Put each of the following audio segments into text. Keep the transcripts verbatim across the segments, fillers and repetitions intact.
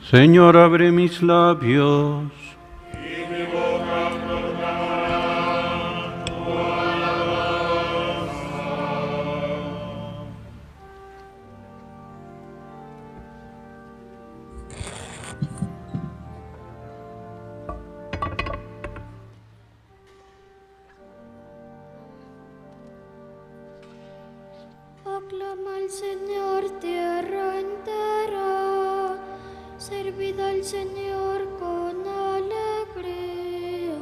Señor, abre mis labios. Y mi boca proclamará tu alabanza. Aclama al Señor tierra entera, servid al Señor con alegría.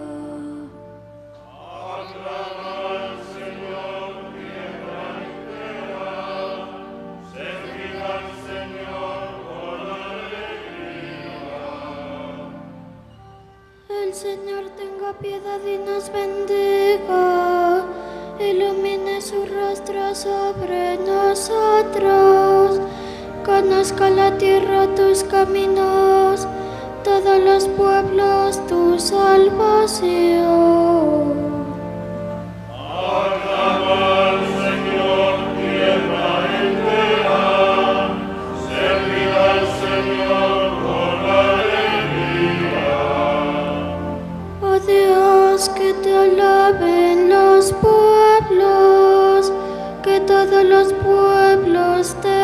Aclama al Señor tierra entera, servid al Señor con alegría. El Señor tenga piedad y nos bendiga, ilumine su rostro sobre nosotros, conozca la tierra tus caminos, todos los pueblos tu salvación. Aclama al Señor tierra entera, servid al Señor con alegría. Oh Dios, que te alaben los pueblos, que todos los pueblos te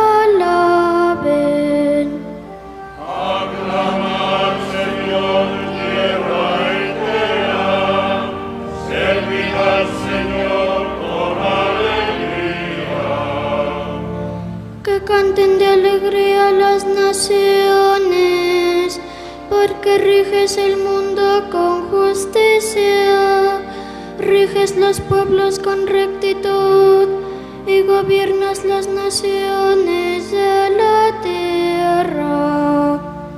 alaben. Aclama al Señor tierra entera, servid al Señor con alegría. Que canten de alegría las naciones, porque riges el mundo con justicia, riges los pueblos con rectitud y gobiernas las naciones de la tierra.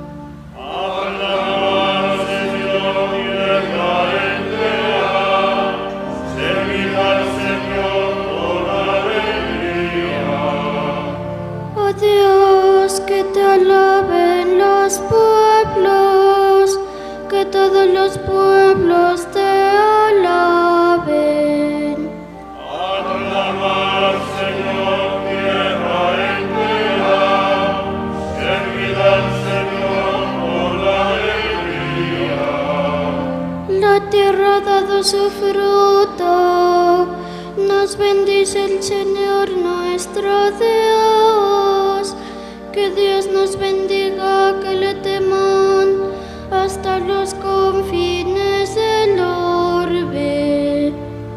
Aclama al Señor tierra entera, servid al Señor con alegría. Oh Dios, que te alaben los pueblos, que todos los pueblos te alaben. Aclama al Señor tierra entera, servid al Señor con alegría. La tierra ha dado su fruto, nos bendice el Señor nuestro Dios. Que Dios nos bendiga, que le teman hasta los confines del orbe.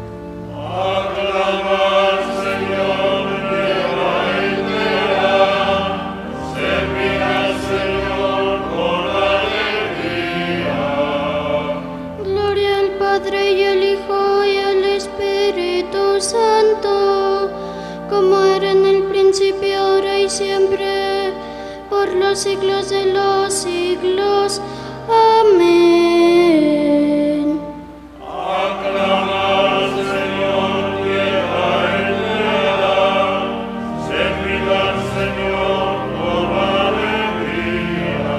Aclama al Señor tierra entera, servid al Señor con alegría. Gloria al Padre y al Hijo y al Espíritu Santo, como era en el principio, ahora y siempre, por los siglos de los siglos. Amén. Aclama al Señor tierra entera, servid al Señor con alegría.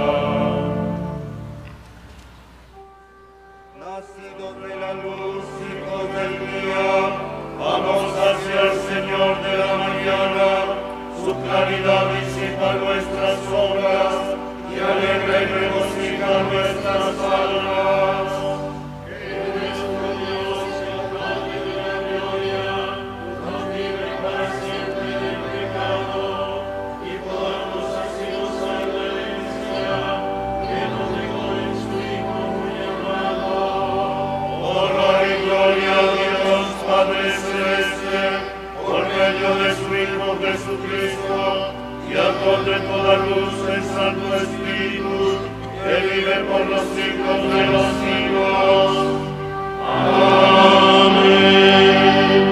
Nacidos de la luz, hijos del día, vamos hacia el Señor de la mañana, su claridad disipa nuestras obras y alegra y regocija nuestras almas. Que nuestro Dios, el Padre de la gloria, nos libre para siempre del pecado y podamos así gozar la herencia que nos dejó en su Hijo muy amado. Honor y gloria a Dios Padre Celeste, por medio de su Hijo Jesucristo, y autor de toda luz, el Santo Espíritu, que vive por los siglos de los siglos. Amén.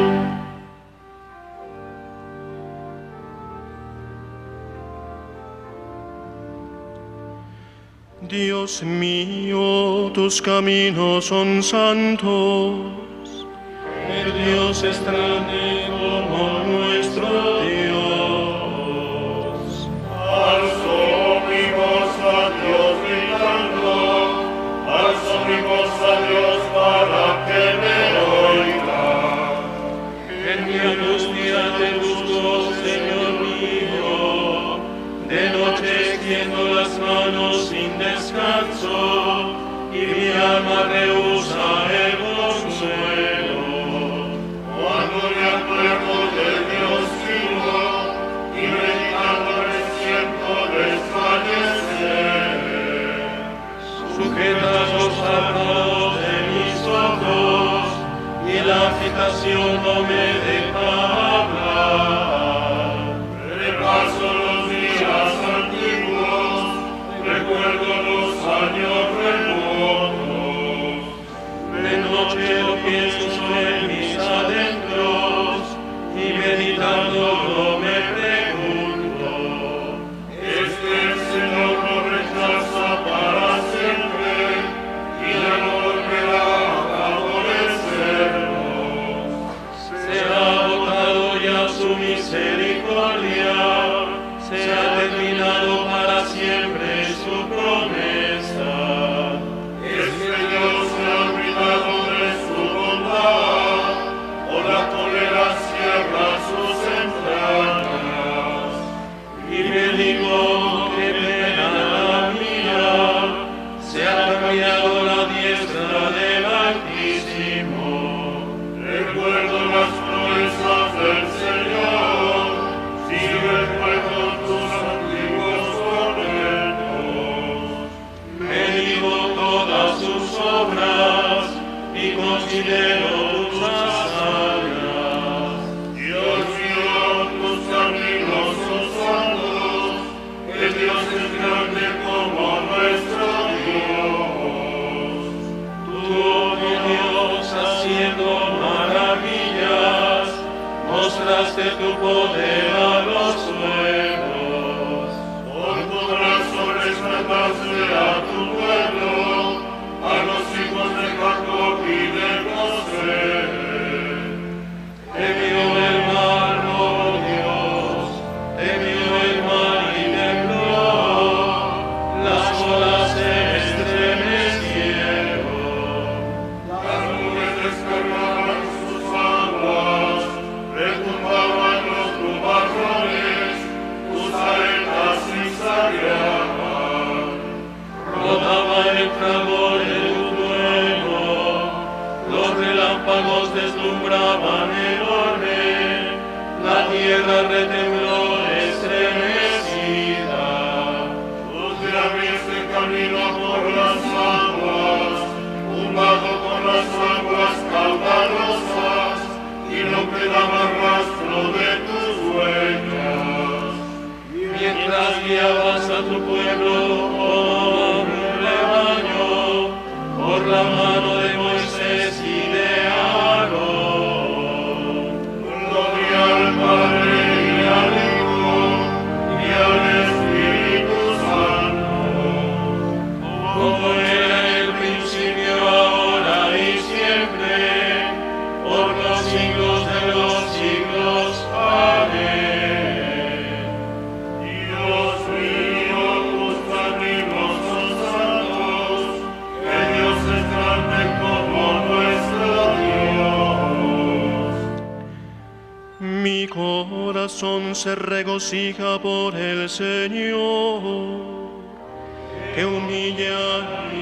Dios mío, tus caminos son santos. El Dios es grande como nuestro Dios. Alzo mi voz a Dios gritando, alzo mi voz a Dios para que me oiga. En mi angustia te busco, Señor mío, de noche extiendo las manos tierra retembló estremecida. Tú te abriste camino por las aguas, un vago por las aguas caudalosas, y no quedaba rastro de tus huellas. Mientras guiabas a tu pueblo como un rebaño, por la mano de Moisés y de Aarón. Gloria al Padre y al Hijo y al Espíritu Santo, Como era en el principio, ahora y siempre, por los siglos de los siglos. Amén. Dios mío, tus caminos son santos, que Dios es grande como nuestro Dios. Mi corazón se regocija por el Señor, que humilla y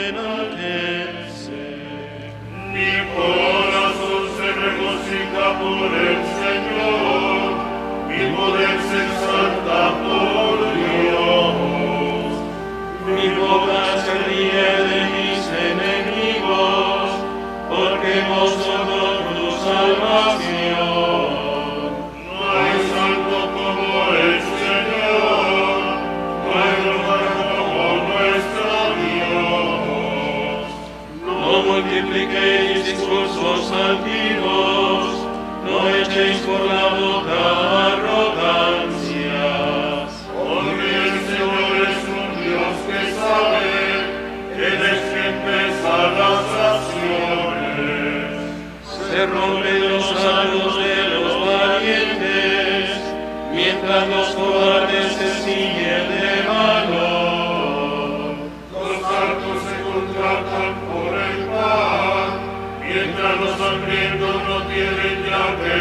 enaltece. Mi corazón se regocija por el Señor, mi poder se exalta por Dios. Mi boca se ríe de mis enemigos, porque gozo con tu salvación. No hay santo como el Señor, no hay lugar como nuestro Dios. No multipliquéis discursos altivos, no echéis por la boca arrogancias. Porque el Señor es un Dios que sabe, Él es quien pesa las acciones. Se rompen los arcos de los valientes, mientras los cobardes se ciñen de valor. Los arcos se contratan por el pan, mientras los hambrientos no tienen ya que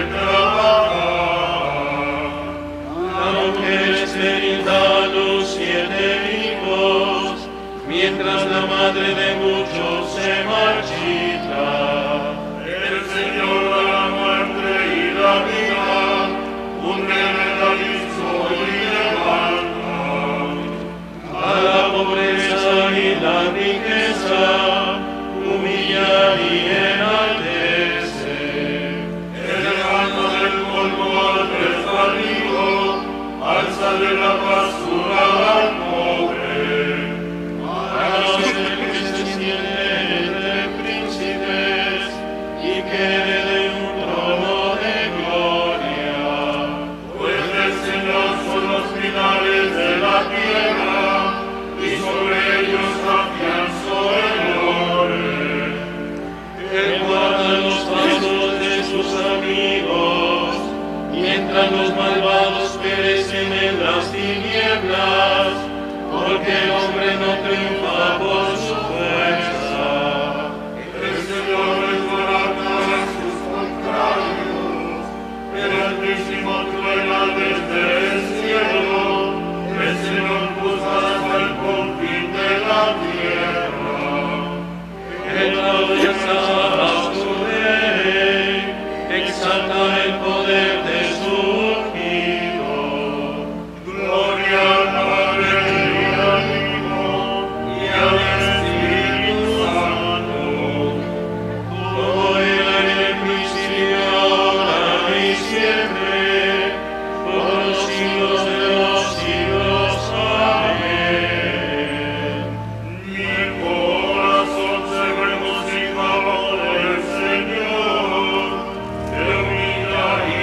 trabajar. La mujer estéril da a luz siete hijos, mientras la madre de muchos se marchita. El Señor da la muerte y la vida, hunde en el abismo y levanta. A la pobreza y la riqueza humilla y enaltece. Elevando del polvo al desvalido, alza de la basura al pobre. A los que se sienten entre príncipes y que hereden un trono de gloria. Pues del Señor son los finales de la tierra, y sobre ellos afianzó el orden. Él guarda los pasos de sus amigos, mientras los malvados perecen en las tinieblas, porque el hombre no triunfa por su fuerza. El Señor desbarata a sus contrarios, el Altísimo truena desde el cielo, el Señor juzga hasta el confín de la tierra. Él avanza a su rey, exalta el poder de su ungido. Gloria al Padre y al Hijo y al Espíritu Santo, Como era en el principio, ahora y siempre, por los siglos de los siglos. Amén. mi corazón se regocija por el Señor, que humilla y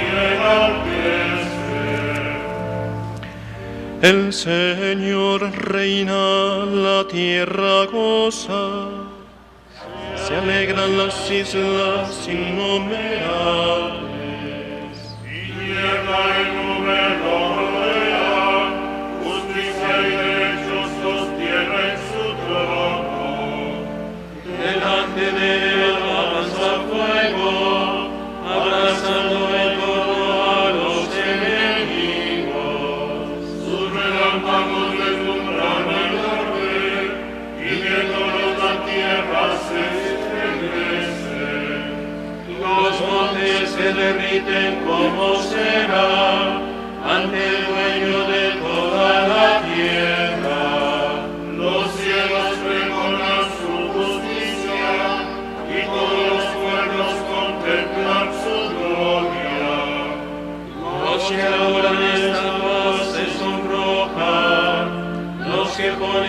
enaltece. El Señor reina, la tierra goza, se alegran las islas innumerables. Tierra y nube lo rodean, justicia y derecho sostienen su trono. Delante de él avanza fuego, abrazando en torno a los enemigos. Sus relámpagos deslumbran el orbe, y viéndolos la tierra se estremece. Los montes se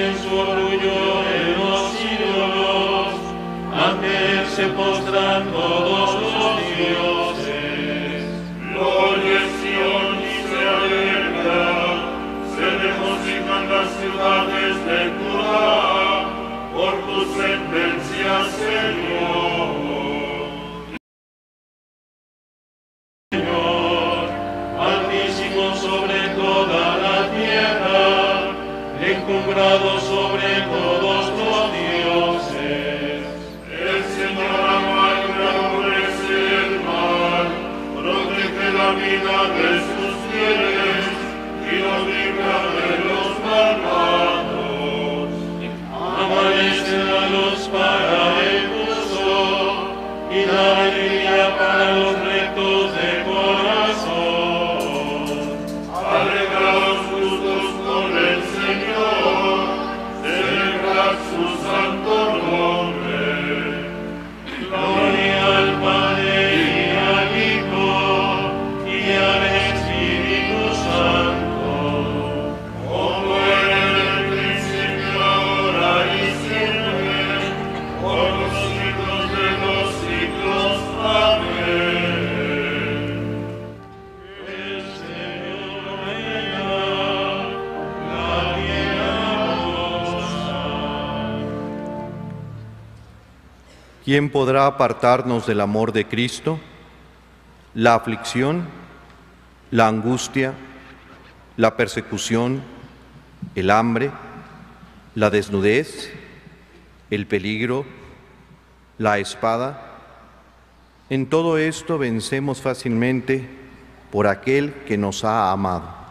en su orgullo en los ídolos, ante él se postran todos los dioses. Gloria en Sion y se alegra, se regocijan las ciudades de Judá, por tu sentencia, Señor. Señor, altísimo sobre toda la tierra, encumbrado sobre todos los dioses. El Señor ama y aborrece el mal, protege la vida de sus fieles y los libra de los malvados. Amanece a los para el uso y da alegría para los rectos de corazón. Alegraos justos con el Señor, celebrad su santo nombre. Gloria al Padre y al Hijo y al Espíritu Santo. Como era en el principio, ahora y siempre, por los siglos de los siglos. Amén. El Señor reina, la tierra goza. ¿Quién podrá apartarnos del amor de Cristo? La aflicción, la angustia, la persecución, el hambre, la desnudez, el peligro, la espada. En todo esto vencemos fácilmente por aquel que nos ha amado.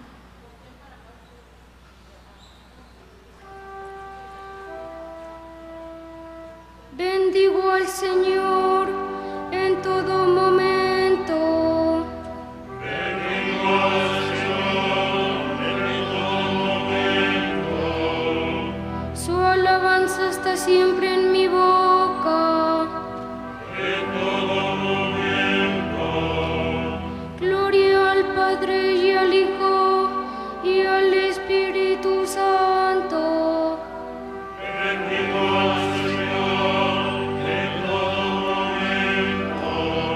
Bendigo al Señor en todo momento. Bendigo al Señor en todo momento. Su alabanza está siempre en mi boca. En todo momento. Gloria al Padre y al Hijo y al Espíritu Santo. Bendigo al Señor en todo momento.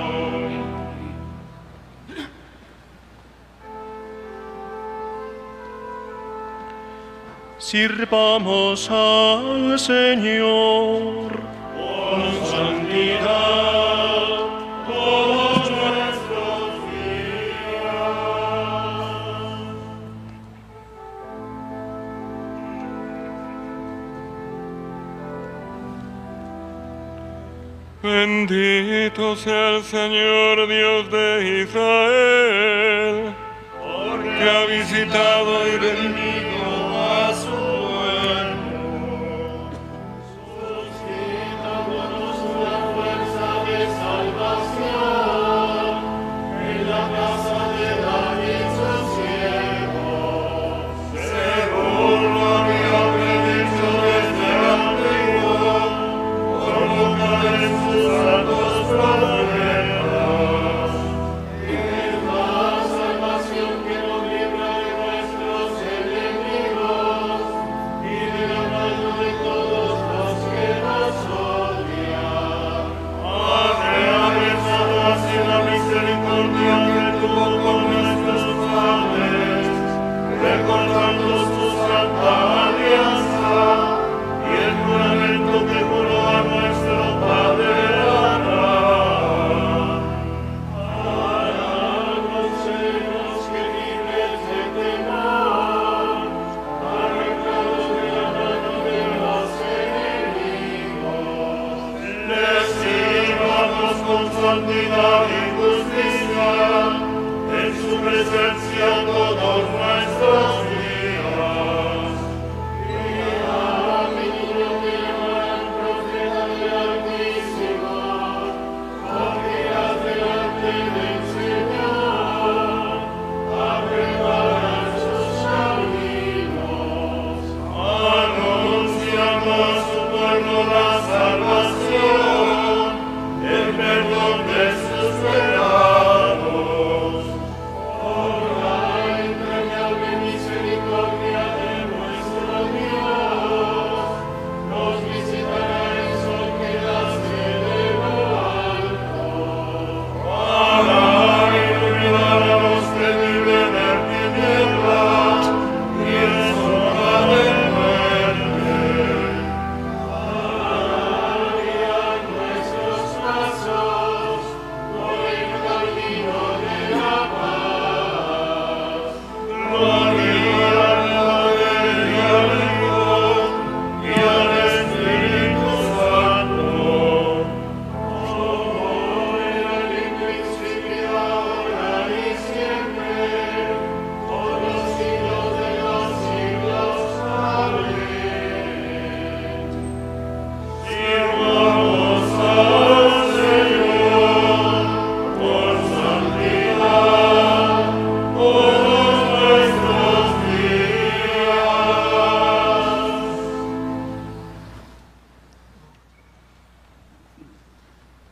Sirvamos al Señor Con santidad todos nuestros días. Bendito sea el Señor Dios de Israel, que ha visitado y redimido a su pueblo. Suscitándonos una fuerza de salvación en la casa de David su siervo. Según lo había predicho desde antiguo, por boca de sus santos profetas. Es la salvación que nos libra de nuestros enemigos y de la mano de todos los que nos odian. Padre, abençoado así la misericordia que tuvo con nuestros padres, recordando su santa alianza y el juramento que juró a nuestro padre Abraham. Concédenos que libres de temor, arrancados de la mano de los enemigos, Les sirvamos con santidad y justicia en su presencia todos nuestros días. a menudo te llamarán profeta del Altísimo, porque has delante del Señor a preparar sus caminos. Anunciando a su pueblo la salvación, el perdón de sus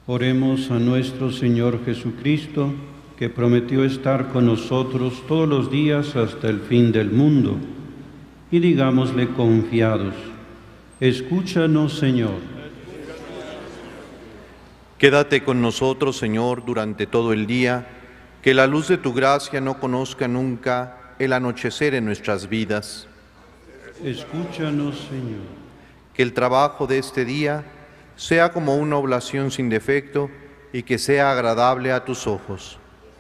Oremos a nuestro Señor Jesucristo, que prometió estar con nosotros todos los días hasta el fin del mundo, y digámosle confiados: escúchanos, Señor. Quédate con nosotros, Señor, durante todo el día, que la luz de tu gracia no conozca nunca el anochecer en nuestras vidas. Escúchanos, Señor. Que el trabajo de este día sea como una oblación sin defecto y que sea agradable a tus ojos.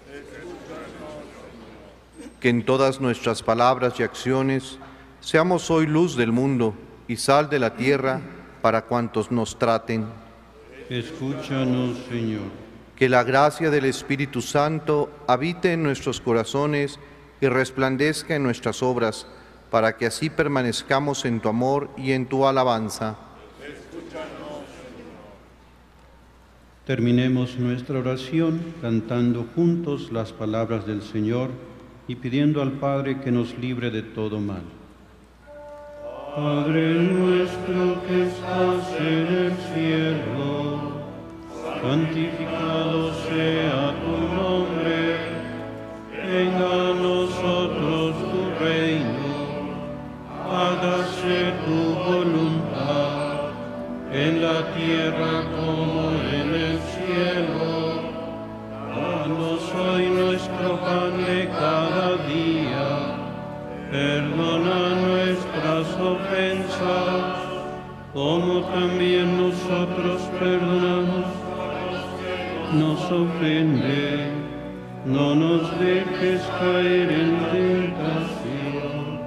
Que en todas nuestras palabras y acciones seamos hoy luz del mundo y sal de la tierra para cuantos nos traten. Escúchanos, Señor. Que la gracia del Espíritu Santo habite en nuestros corazones y resplandezca en nuestras obras, para que así permanezcamos en tu amor y en tu alabanza. Terminemos nuestra oración cantando juntos las palabras del Señor y pidiendo al Padre que nos libre de todo mal. Padre nuestro que estás en el cielo, santificado sea tu nombre, venga a nosotros tu reino, hágase tu voluntad, en la tierra como en el cielo. Danos hoy nuestro pan de cada día, perdona nuestras ofensas, como también nosotros perdonamos nos ofende, no nos dejes caer en tentación.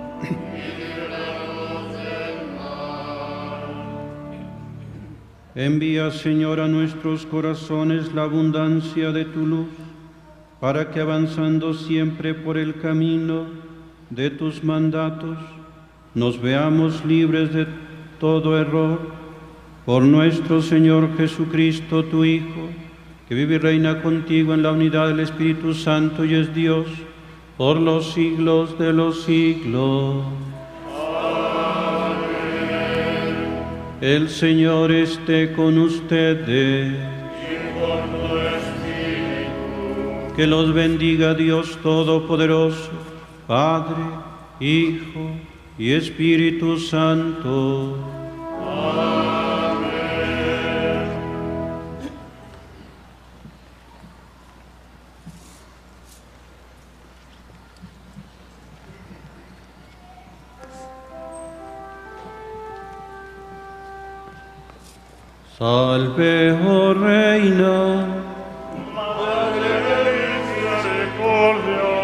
Envía, Señor, a nuestros corazones la abundancia de tu luz, para que avanzando siempre por el camino de tus mandatos, nos veamos libres de todo error, por nuestro Señor Jesucristo, tu Hijo, que vive y reina contigo en la unidad del Espíritu Santo y es Dios, por los siglos de los siglos. Amén. El Señor esté con ustedes. Y con tu espíritu. Que los bendiga Dios Todopoderoso, Padre, Hijo y Espíritu Santo. Amén. Salve, oh Reina, Madre de misericordia,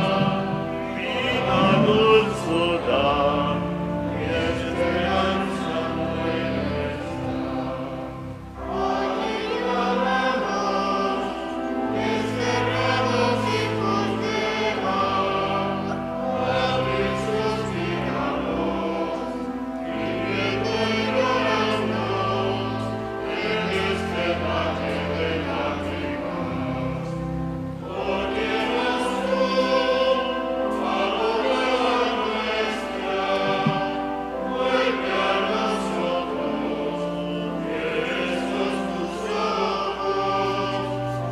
vida, dulzura y esperanza nuestra. Ayúdanos, desterrados hijos de Eva, Padre, suspiramos, viviendo y llorando en este valle de lágrimas. Óyenos tú, aurora nuestra, vuelve a nosotros, que estos tus ojos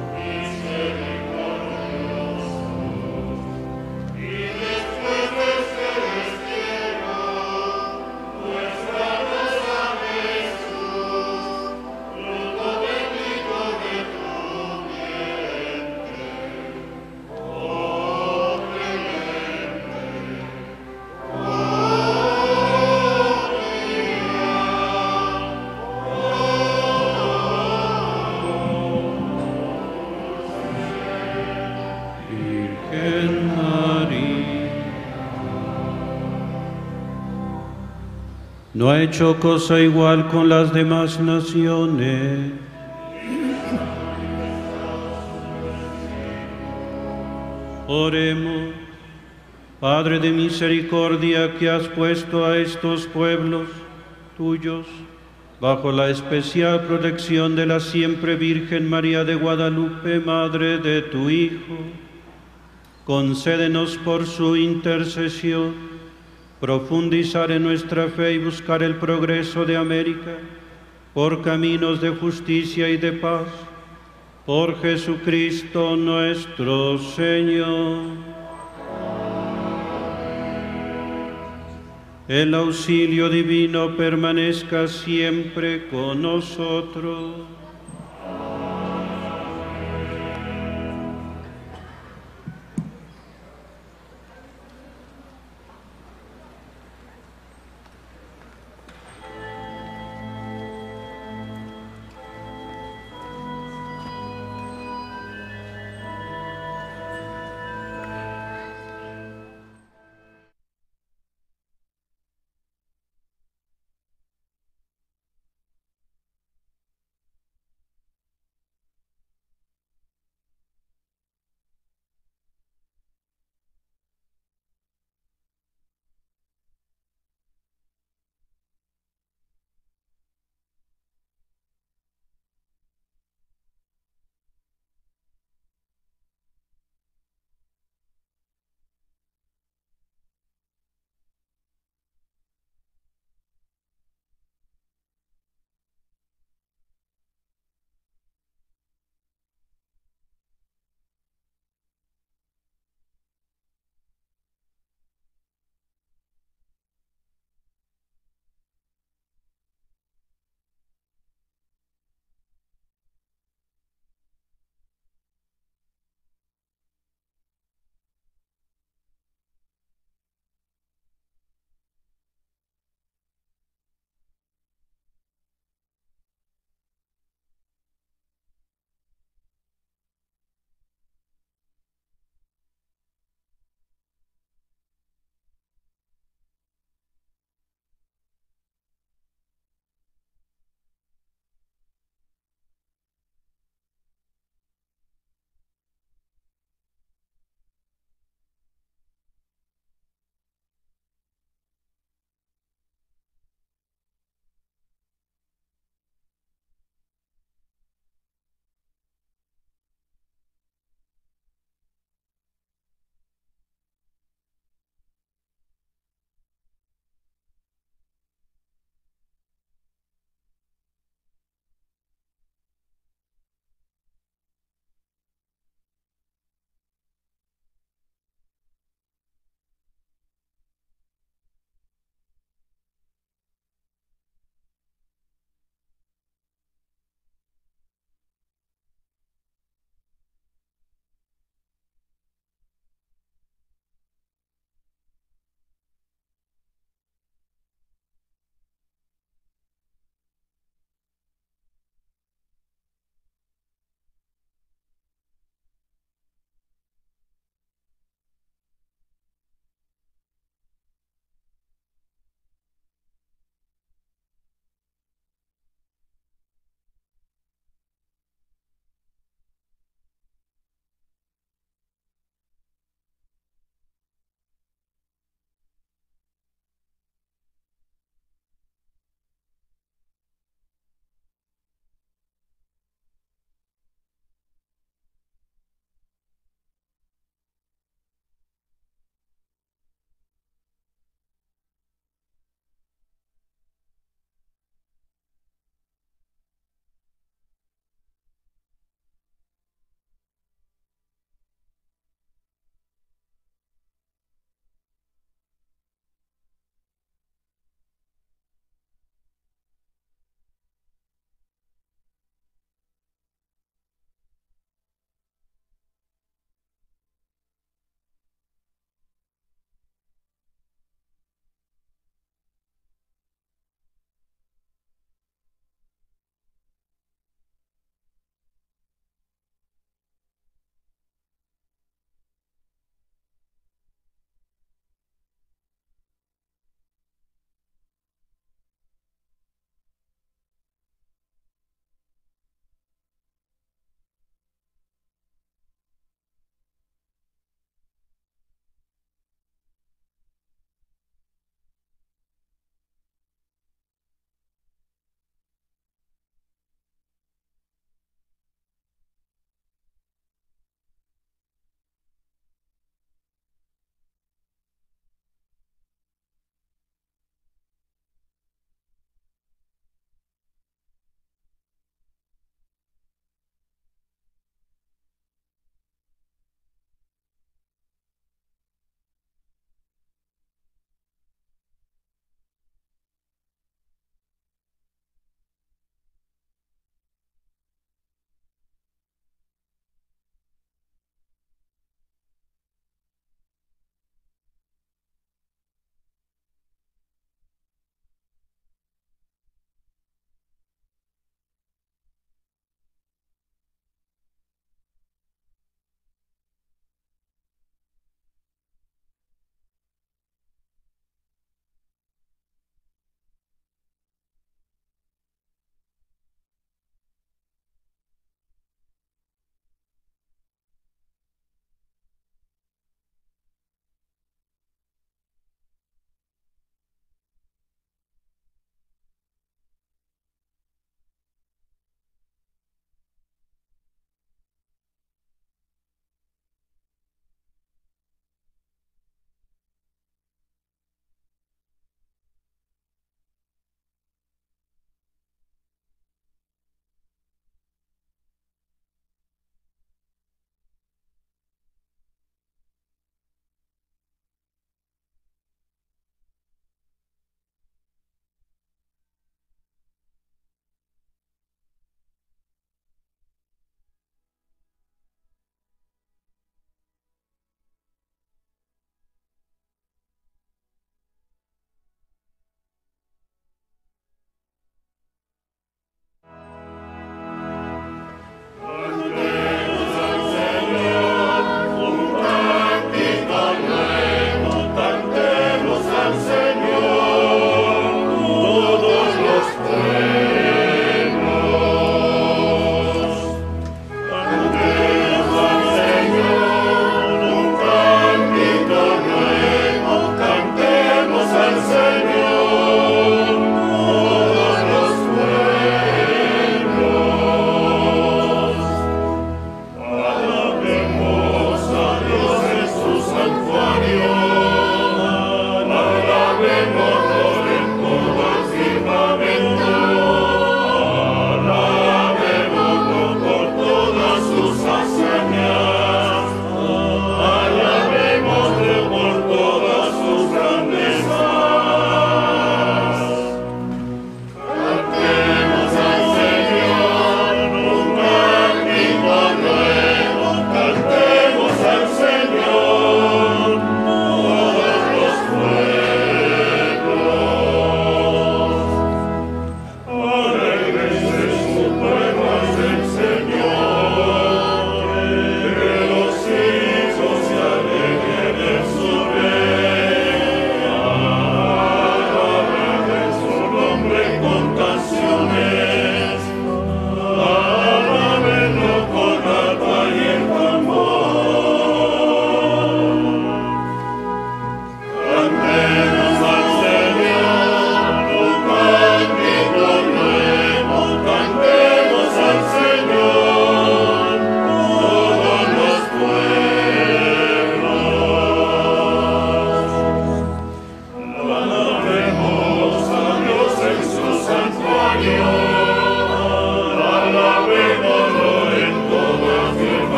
misericordiosos. Y después de este destierro, nuestra rosa Jesús, fruto bendito de tu vientre. Oh clemente, Virgen María. No ha hecho cosa igual con las demás naciones. Oremos. Padre de misericordia, que has puesto a estos pueblos tuyos bajo la especial protección de la siempre Virgen María de Guadalupe, Madre de tu Hijo, concédenos por su intercesión profundizar en nuestra fe y buscar el progreso de América por caminos de justicia y de paz, Por Jesucristo nuestro Señor. El auxilio divino permanezca siempre con nosotros.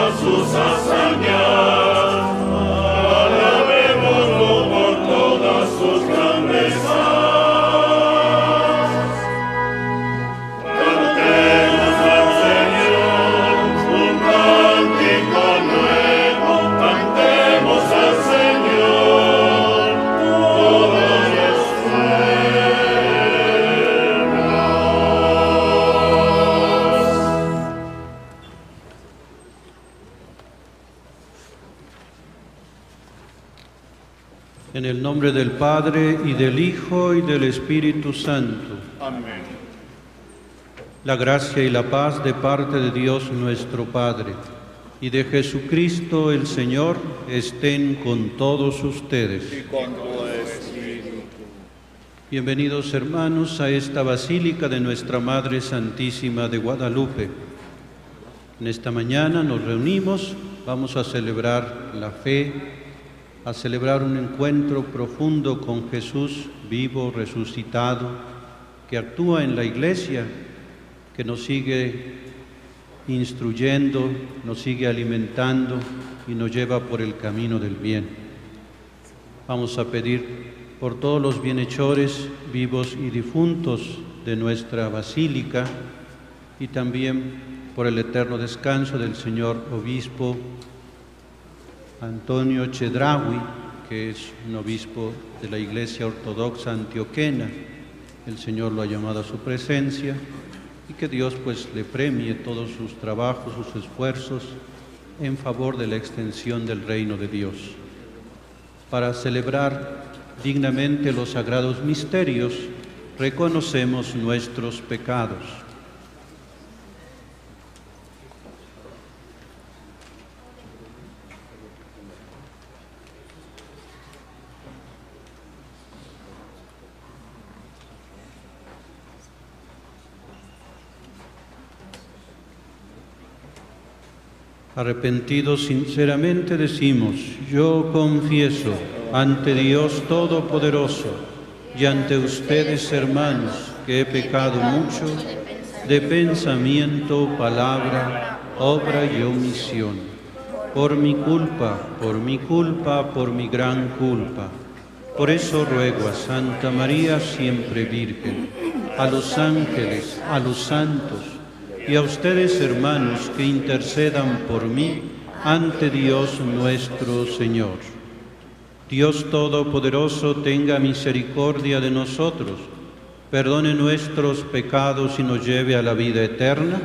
todas sus hazañas, alabémoslo por todas sus grandezas. Cantemos al Señor un cántico nuevo, cantemos al Señor todos los En el nombre del Padre, y del Hijo, y del Espíritu Santo. Amén. La gracia y la paz de parte de Dios nuestro Padre y de Jesucristo el Señor estén con todos ustedes. Y con tu espíritu. Bienvenidos, hermanos, a esta Basílica de Nuestra Madre Santísima de Guadalupe. En esta mañana nos reunimos, vamos a celebrar la fe, a celebrar un encuentro profundo con Jesús vivo, resucitado, que actúa en la Iglesia, que nos sigue instruyendo, nos sigue alimentando y nos lleva por el camino del bien. Vamos a pedir por todos los bienhechores vivos y difuntos de nuestra Basílica y también por el eterno descanso del señor Obispo Antonio Chedraui, que es un obispo de la Iglesia Ortodoxa Antioquena. El Señor lo ha llamado a su presencia y que Dios pues le premie todos sus trabajos, sus esfuerzos en favor de la extensión del reino de Dios. Para celebrar dignamente los sagrados misterios, reconocemos nuestros pecados. Arrepentidos sinceramente decimos: yo confieso ante Dios Todopoderoso y ante ustedes, hermanos, que he pecado mucho de pensamiento, palabra, obra y omisión. Por mi culpa, por mi culpa, por mi gran culpa. Por eso ruego a Santa María, siempre Virgen, a los ángeles, a los santos, y a ustedes, hermanos, que intercedan por mí ante Dios nuestro Señor. Dios Todopoderoso tenga misericordia de nosotros, perdone nuestros pecados y nos lleve a la vida eterna.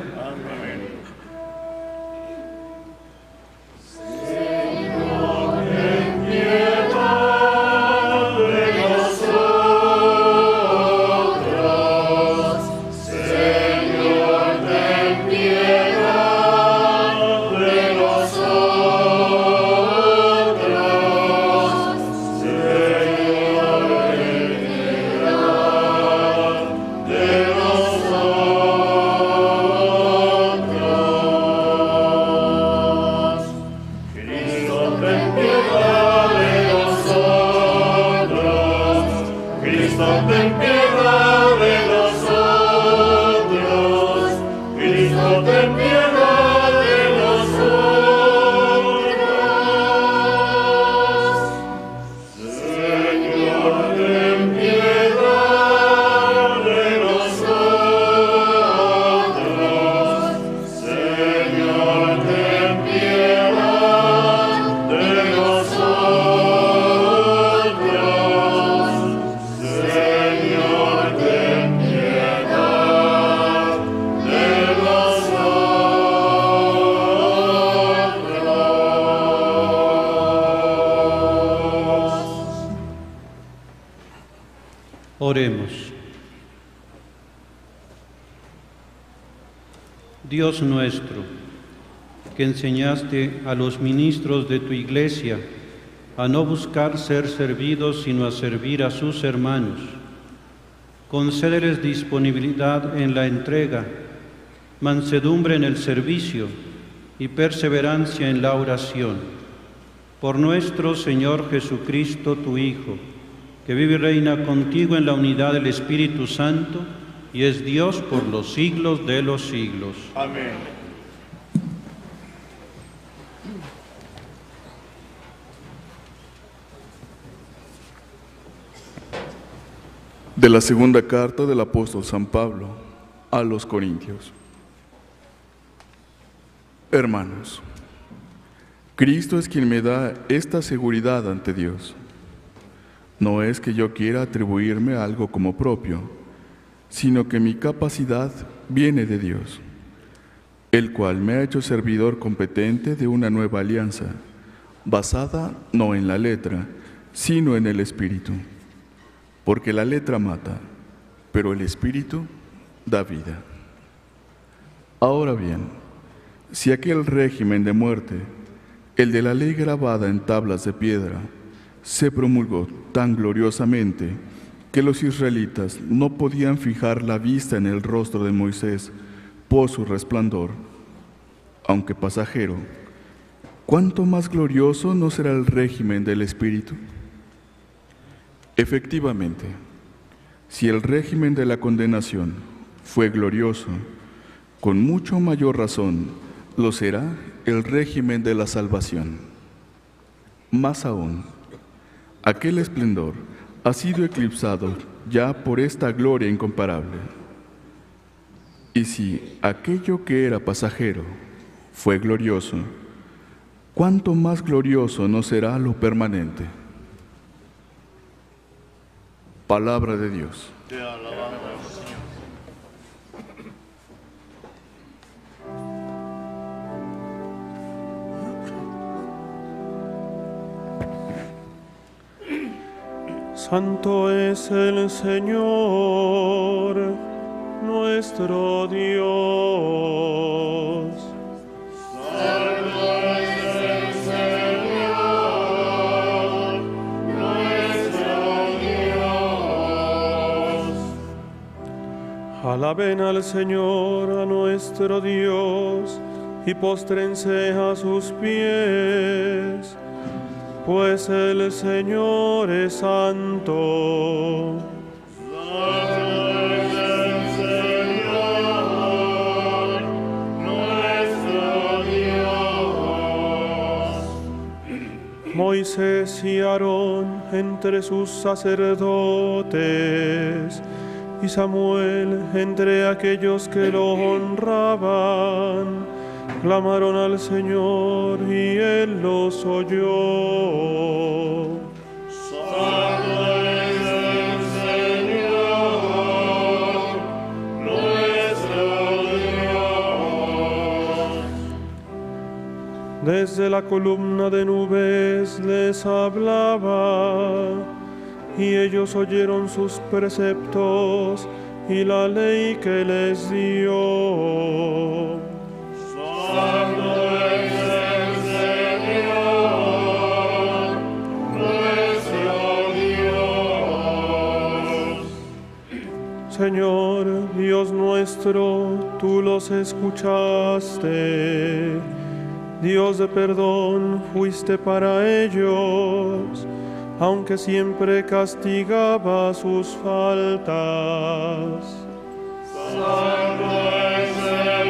Oremos. Dios nuestro, que enseñaste a los ministros de tu Iglesia a no buscar ser servidos, sino a servir a sus hermanos, concédeles disponibilidad en la entrega, mansedumbre en el servicio y perseverancia en la oración. Por nuestro Señor Jesucristo, tu Hijo, que vive y reina contigo en la unidad del Espíritu Santo y es Dios por los siglos de los siglos. Amén. De la segunda carta del apóstol San Pablo a los Corintios. Hermanos, Cristo es quien me da esta seguridad ante Dios. No es que yo quiera atribuirme algo como propio, sino que mi capacidad viene de Dios, el cual me ha hecho servidor competente de una nueva alianza, basada no en la letra, sino en el Espíritu. Porque la letra mata, pero el Espíritu da vida. Ahora bien, si aquel régimen de muerte, el de la ley grabada en tablas de piedra, se promulgó tan gloriosamente que los israelitas no podían fijar la vista en el rostro de Moisés por su resplandor, aunque pasajero, ¿cuánto más glorioso no será el régimen del Espíritu? Efectivamente, si el régimen de la condenación fue glorioso, con mucho mayor razón lo será el régimen de la salvación. Más aún, aquel esplendor ha sido eclipsado ya por esta gloria incomparable. Y si aquello que era pasajero fue glorioso, ¿cuánto más glorioso no será lo permanente? Palabra de Dios. Te alabamos, Señor. Santo es el Señor, nuestro Dios. Santo es el Señor, nuestro Dios. Alaben al Señor, a nuestro Dios, y póstrense a sus pies, pues el Señor es santo. Santo es el Señor, nuestro Dios. Moisés y Aarón entre sus sacerdotes, y Samuel entre aquellos que lo honraban, clamaron al Señor y Él los oyó. Santo es el Señor, nuestro Dios. Desde la columna de nubes les hablaba, y ellos oyeron sus preceptos y la ley que les dio. Santo es el Señor, nuestro Dios. Señor, Dios nuestro, tú los escuchaste. Dios de perdón fuiste para ellos, aunque siempre castigaba sus faltas. Santo es el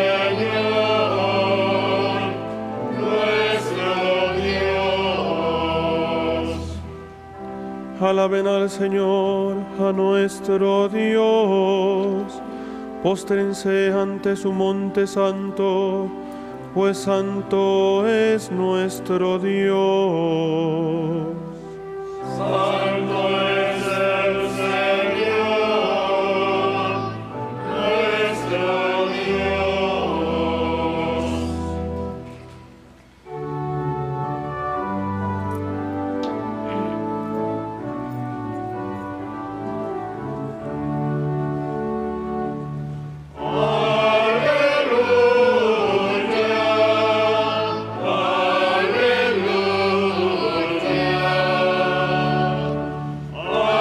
Señor, nuestro Dios. Alaben al Señor, a nuestro Dios. Póstrense ante su monte santo, pues santo es nuestro Dios. Santo es el Señor, nuestro Dios. Aleluya, aleluya.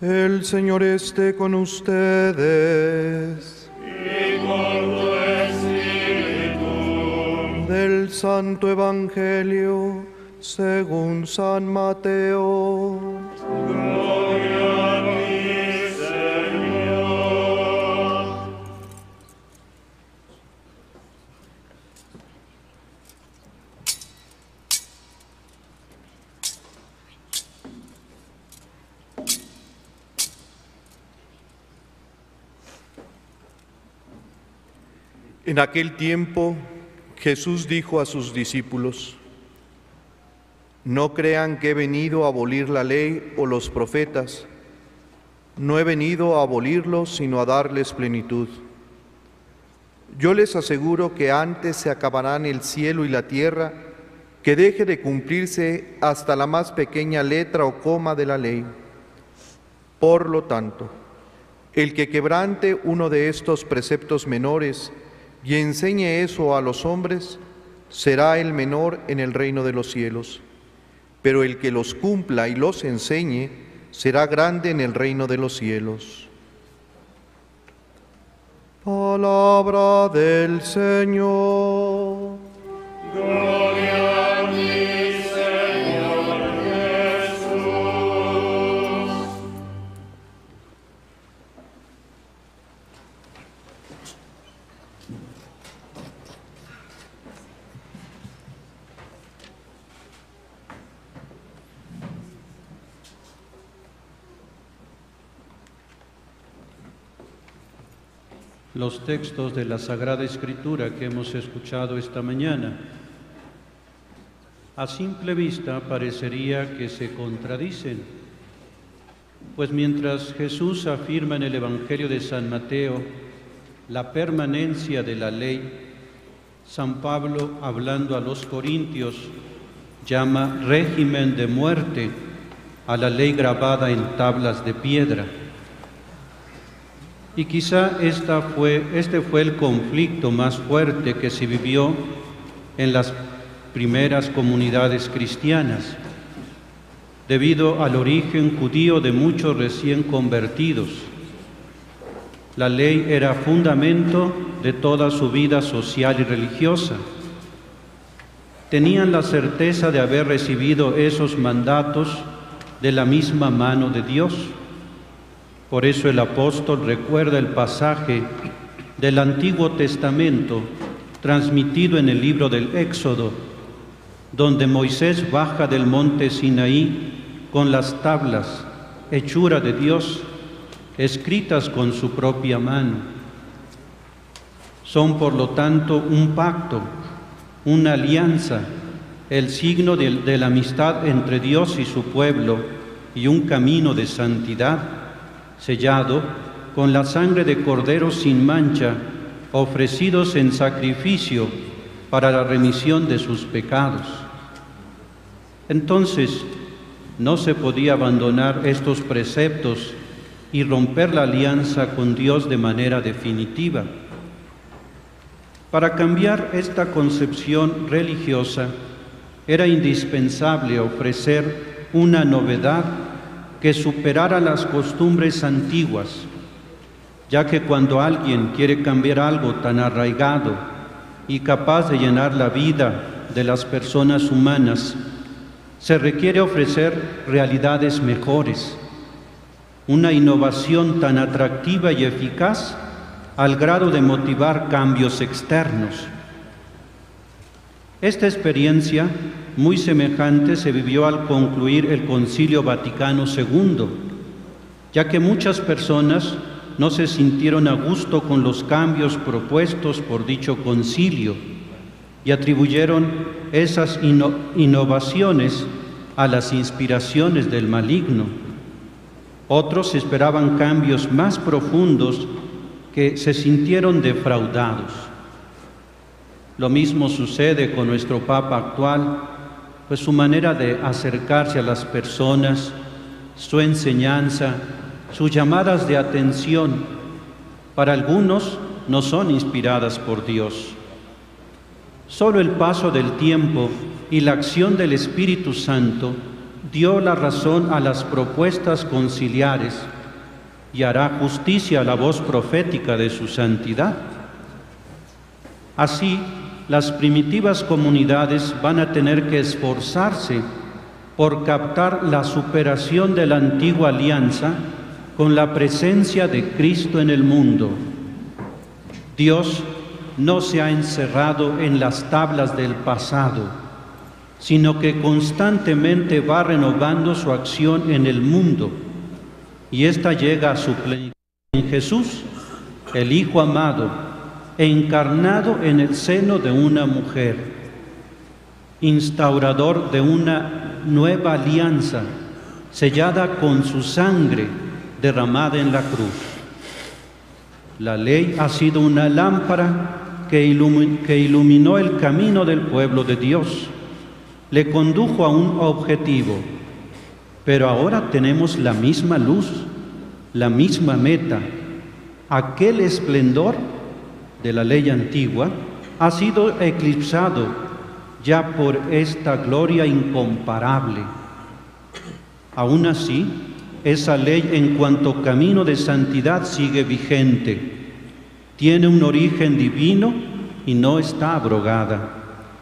El Señor esté con ustedes. Y con tu espíritu. Del Santo Evangelio según San Mateo. Gloria a ti, Señor. En aquel tiempo, Jesús dijo a sus discípulos: no crean que he venido a abolir la ley o los profetas. No he venido a abolirlos, sino a darles plenitud. Yo les aseguro que antes se acabarán el cielo y la tierra, que deje de cumplirse hasta la más pequeña letra o coma de la ley. Por lo tanto, el que quebrante uno de estos preceptos menores y enseñe eso a los hombres, será el menor en el reino de los cielos. Pero el que los cumpla y los enseñe, será grande en el reino de los cielos. Palabra del Señor. Gloria a ti, Señor Jesús. Los textos de la Sagrada Escritura que hemos escuchado esta mañana, a simple vista parecería que se contradicen, pues mientras Jesús afirma en el Evangelio de San Mateo la permanencia de la ley, San Pablo, hablando a los corintios, llama régimen de muerte a la ley grabada en tablas de piedra. Y quizá esta fue, este fue el conflicto más fuerte que se vivió en las primeras comunidades cristianas, debido al origen judío de muchos recién convertidos. La ley era fundamento de toda su vida social y religiosa. Tenían la certeza de haber recibido esos mandatos de la misma mano de Dios. Por eso el apóstol recuerda el pasaje del Antiguo Testamento transmitido en el libro del Éxodo, donde Moisés baja del monte Sinaí con las tablas, hechura de Dios, escritas con su propia mano. Son por lo tanto un pacto, una alianza, el signo de, de la amistad entre Dios y su pueblo y un camino de santidad, sellado con la sangre de corderos sin mancha, ofrecidos en sacrificio para la remisión de sus pecados. Entonces, no se podía abandonar estos preceptos y romper la alianza con Dios de manera definitiva. Para cambiar esta concepción religiosa, era indispensable ofrecer una novedad que superara las costumbres antiguas, ya que cuando alguien quiere cambiar algo tan arraigado y capaz de llenar la vida de las personas humanas, se requiere ofrecer realidades mejores, una innovación tan atractiva y eficaz al grado de motivar cambios externos. Esta experiencia muy semejante se vivió al concluir el Concilio Vaticano segundo, ya que muchas personas no se sintieron a gusto con los cambios propuestos por dicho concilio y atribuyeron esas inno- innovaciones a las inspiraciones del maligno. Otros esperaban cambios más profundos que se sintieron defraudados. Lo mismo sucede con nuestro Papa actual, pues su manera de acercarse a las personas, su enseñanza, sus llamadas de atención, para algunos no son inspiradas por Dios. Solo el paso del tiempo y la acción del Espíritu Santo dio la razón a las propuestas conciliares y hará justicia a la voz profética de su santidad. Así, las primitivas comunidades van a tener que esforzarse por captar la superación de la antigua alianza con la presencia de Cristo en el mundo. Dios no se ha encerrado en las tablas del pasado, sino que constantemente va renovando su acción en el mundo, y ésta llega a su plenitud en Jesús, el Hijo amado, encarnado en el seno de una mujer, instaurador de una nueva alianza, sellada con su sangre derramada en la cruz. La ley ha sido una lámpara que iluminó el camino del pueblo de Dios, le condujo a un objetivo, pero ahora tenemos la misma luz, la misma meta. Aquel esplendor de la ley antigua ha sido eclipsado ya por esta gloria incomparable. Aún así, esa ley en cuanto camino de santidad sigue vigente, tiene un origen divino y no está abrogada.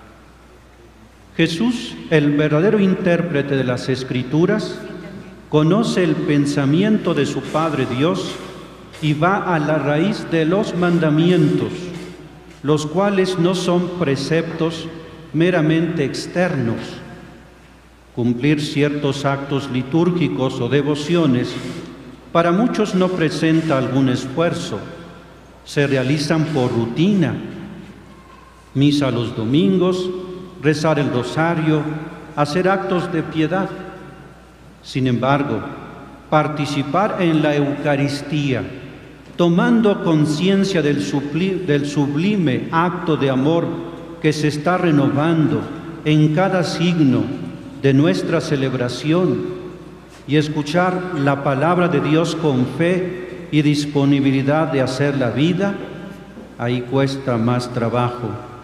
Jesús, el verdadero intérprete de las Escrituras, conoce el pensamiento de su Padre Dios y va a la raíz de los mandamientos, los cuales no son preceptos meramente externos. Cumplir ciertos actos litúrgicos o devociones para muchos no presenta algún esfuerzo, se realizan por rutina. Misa los domingos, rezar el rosario, hacer actos de piedad. Sin embargo, participar en la Eucaristía, tomando conciencia del, del sublime acto de amor que se está renovando en cada signo de nuestra celebración, y escuchar la palabra de Dios con fe y disponibilidad de hacer la vida, ahí cuesta más trabajo.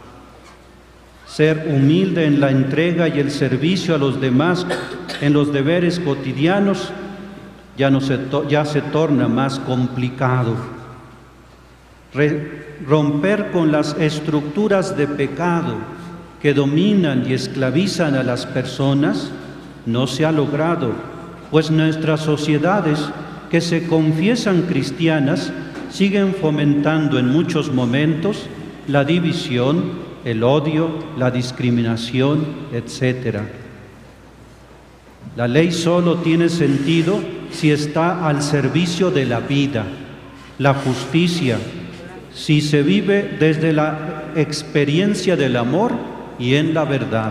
Ser humilde en la entrega y el servicio a los demás en los deberes cotidianos ya, no se, ya se torna más complicado. Re, romper con las estructuras de pecado que dominan y esclavizan a las personas no se ha logrado, pues nuestras sociedades que se confiesan cristianas siguen fomentando en muchos momentos la división, el odio, la discriminación, etcétera. La ley solo tiene sentido si está al servicio de la vida, la justicia, si se vive desde la experiencia del amor y en la verdad.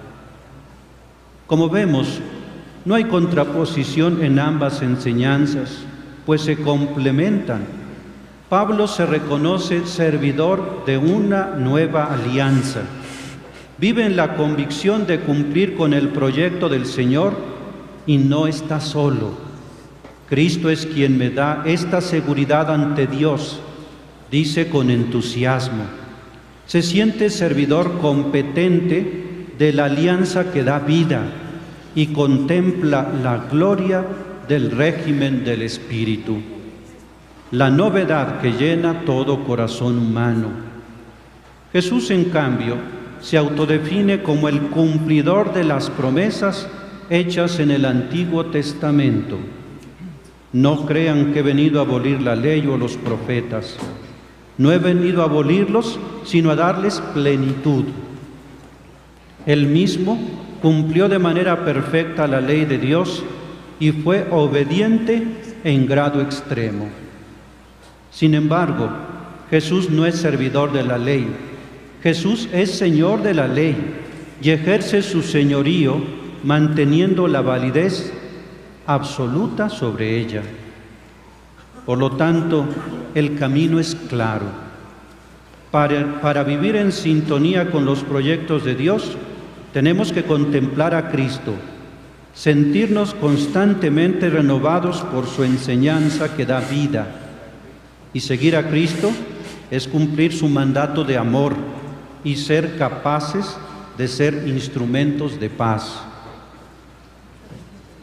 Como vemos, no hay contraposición en ambas enseñanzas, pues se complementan. Pablo se reconoce servidor de una nueva alianza. Vive en la convicción de cumplir con el proyecto del Señor y no está solo. Cristo es quien me da esta seguridad ante Dios, dice con entusiasmo. Se siente servidor competente de la alianza que da vida y contempla la gloria del régimen del Espíritu, la novedad que llena todo corazón humano. Jesús, en cambio, se autodefine como el cumplidor de las promesas hechas en el Antiguo Testamento. No crean que he venido a abolir la ley o los profetas. No he venido a abolirlos, sino a darles plenitud. Él mismo cumplió de manera perfecta la ley de Dios y fue obediente en grado extremo. Sin embargo, Jesús no es servidor de la ley. Jesús es Señor de la ley y ejerce su señorío manteniendo la validez absoluta sobre ella. Por lo tanto, el camino es claro. Para, para vivir en sintonía con los proyectos de Dios, tenemos que contemplar a Cristo, sentirnos constantemente renovados por su enseñanza que da vida. Y seguir a Cristo es cumplir su mandato de amor y ser capaces de ser instrumentos de paz.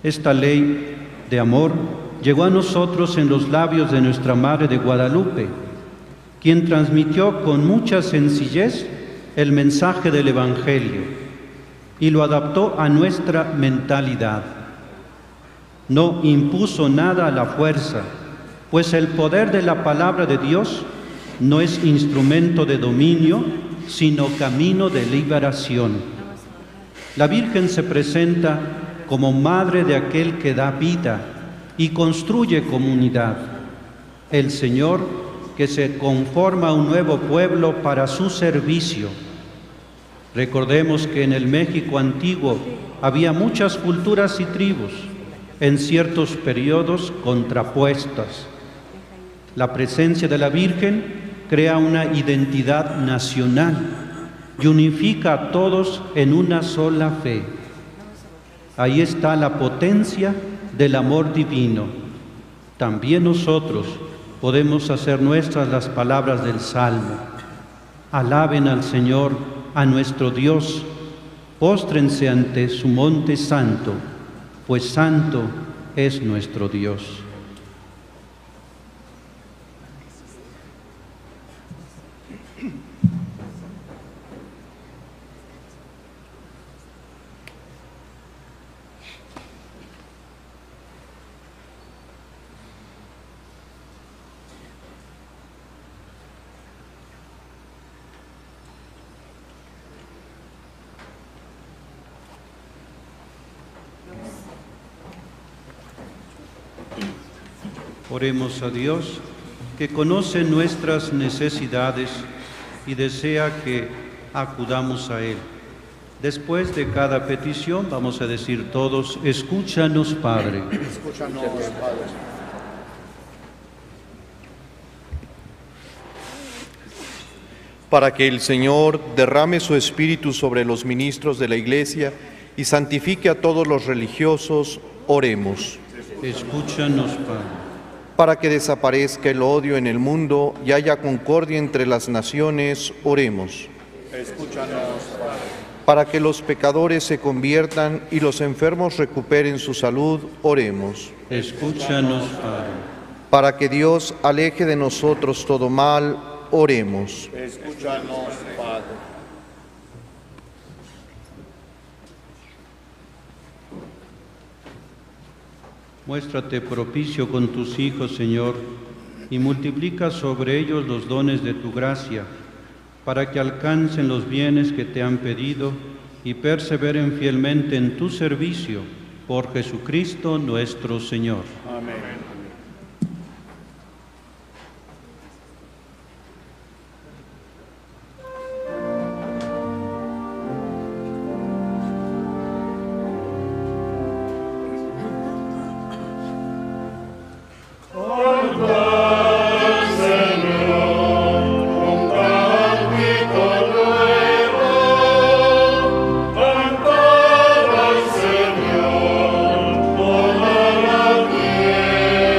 Esta ley de amor llegó a nosotros en los labios de nuestra Madre de Guadalupe, quien transmitió con mucha sencillez el mensaje del Evangelio y lo adaptó a nuestra mentalidad. No impuso nada a la fuerza, pues el poder de la palabra de Dios no es instrumento de dominio, sino camino de liberación. La Virgen se presenta como madre de aquel que da vida y construye comunidad. El Señor que se conforma a un nuevo pueblo para su servicio. Recordemos que en el México antiguo había muchas culturas y tribus, en ciertos periodos contrapuestas. La presencia de la Virgen crea una identidad nacional y unifica a todos en una sola fe. Ahí está la potencia del amor divino. También nosotros podemos hacer nuestras las palabras del Salmo. Alaben al Señor, a nuestro Dios, póstrense ante su monte santo, pues santo es nuestro Dios. Oremos a Dios, que conoce nuestras necesidades y desea que acudamos a Él. Después de cada petición vamos a decir todos, escúchanos, Padre. Escúchanos, Padre. Para que el Señor derrame su Espíritu sobre los ministros de la Iglesia y santifique a todos los religiosos, oremos. Escúchanos, Padre. Para que desaparezca el odio en el mundo y haya concordia entre las naciones, oremos. Escúchanos, Padre. Para que los pecadores se conviertan y los enfermos recuperen su salud, oremos. Escúchanos, Padre. Para que Dios aleje de nosotros todo mal, oremos. Escúchanos, Padre. Muéstrate propicio con tus hijos, Señor, y multiplica sobre ellos los dones de tu gracia, para que alcancen los bienes que te han pedido y perseveren fielmente en tu servicio, por Jesucristo nuestro Señor. Amén. Señor, toda la tierra.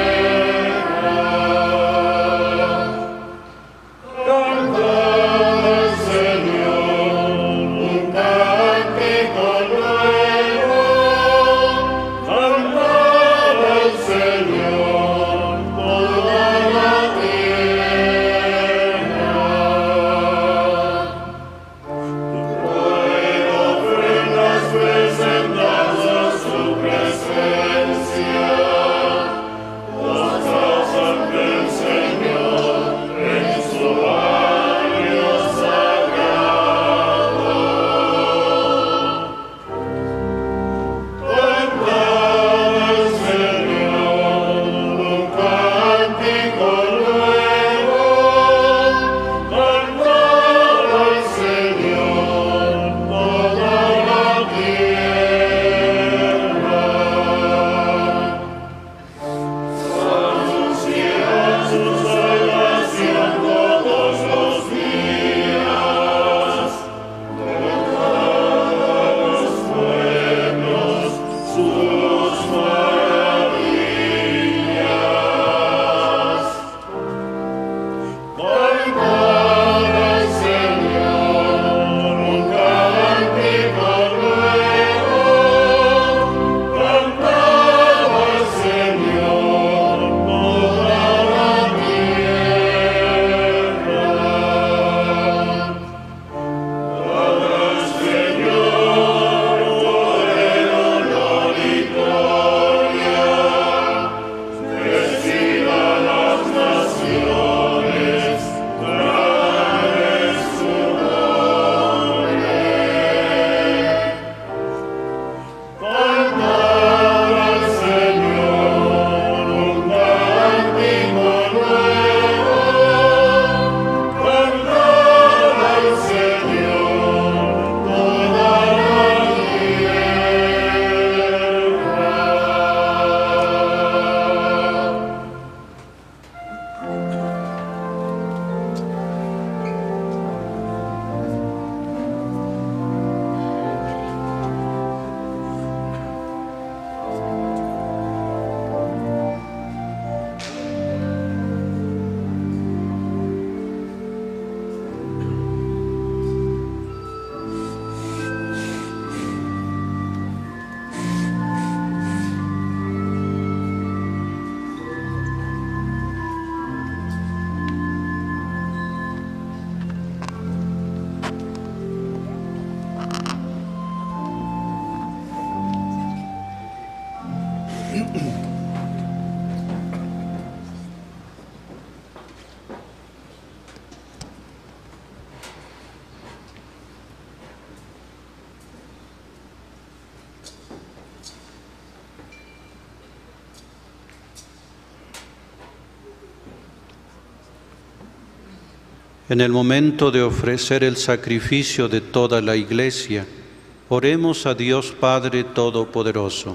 En el momento de ofrecer el sacrificio de toda la Iglesia, oremos a Dios Padre Todopoderoso.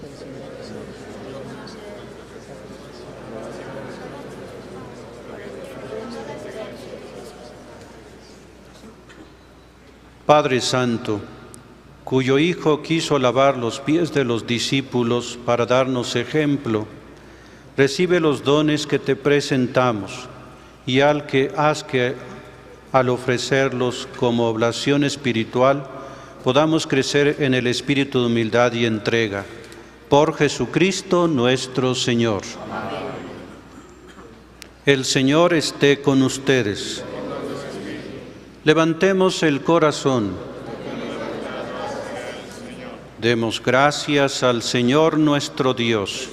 Padre Santo, cuyo Hijo quiso lavar los pies de los discípulos para darnos ejemplo, recibe los dones que te presentamos y al que haz que al ofrecerlos como oblación espiritual podamos crecer en el espíritu de humildad y entrega. Por Jesucristo nuestro Señor. Amén. El Señor esté con ustedes. Levantemos el corazón. Demos gracias al Señor nuestro Dios.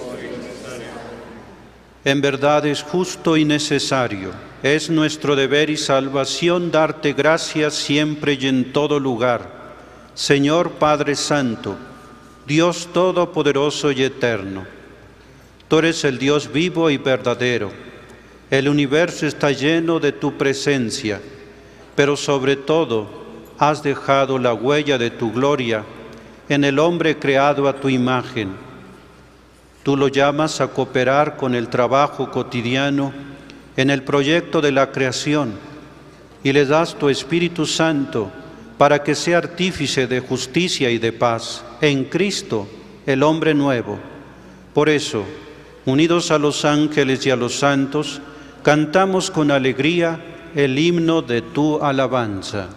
En verdad es justo y necesario, es nuestro deber y salvación darte gracias siempre y en todo lugar. Señor Padre Santo, Dios Todopoderoso y Eterno, tú eres el Dios vivo y verdadero. El universo está lleno de tu presencia, pero sobre todo has dejado la huella de tu gloria en el hombre creado a tu imagen. Tú lo llamas a cooperar con el trabajo cotidiano en el proyecto de la creación y le das tu Espíritu Santo para que sea artífice de justicia y de paz en Cristo, el hombre nuevo. Por eso, unidos a los ángeles y a los santos, cantamos con alegría el himno de tu alabanza.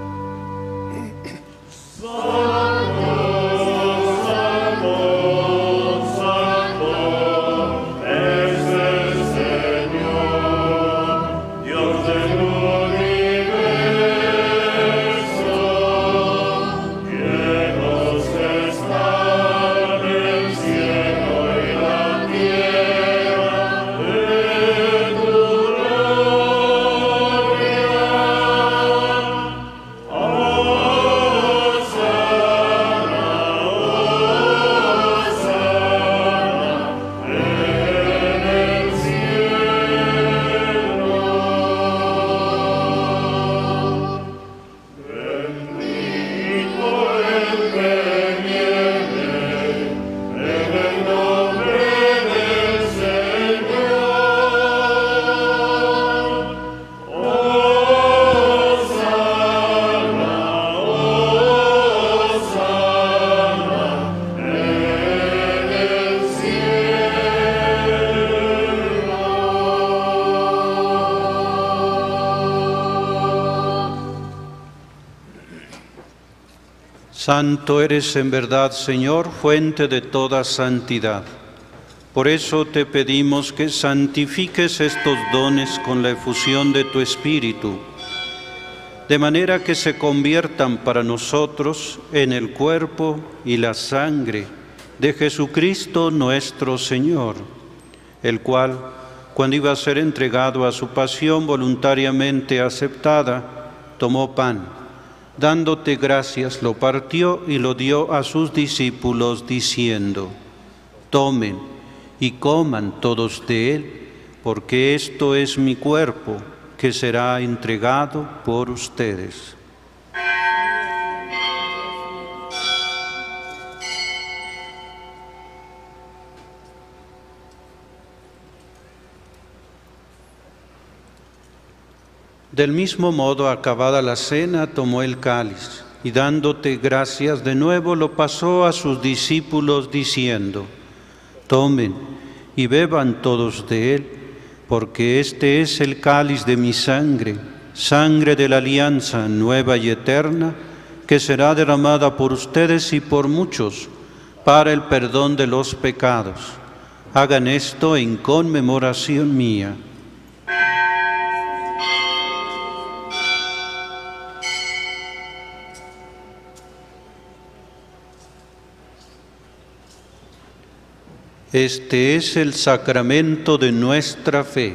Santo eres en verdad, Señor, fuente de toda santidad. Por eso te pedimos que santifiques estos dones con la efusión de tu Espíritu, de manera que se conviertan para nosotros en el cuerpo y la sangre de Jesucristo nuestro Señor, el cual, cuando iba a ser entregado a su pasión voluntariamente aceptada, tomó pan. Dándote gracias, lo partió y lo dio a sus discípulos, diciendo: tomen y coman todos de él, porque esto es mi cuerpo, que será entregado por ustedes. Del mismo modo, acabada la cena, tomó el cáliz y dándote gracias de nuevo lo pasó a sus discípulos diciendo: tomen y beban todos de él, porque este es el cáliz de mi sangre, sangre de la alianza nueva y eterna, que será derramada por ustedes y por muchos para el perdón de los pecados. Hagan esto en conmemoración mía. Este es el sacramento de nuestra fe.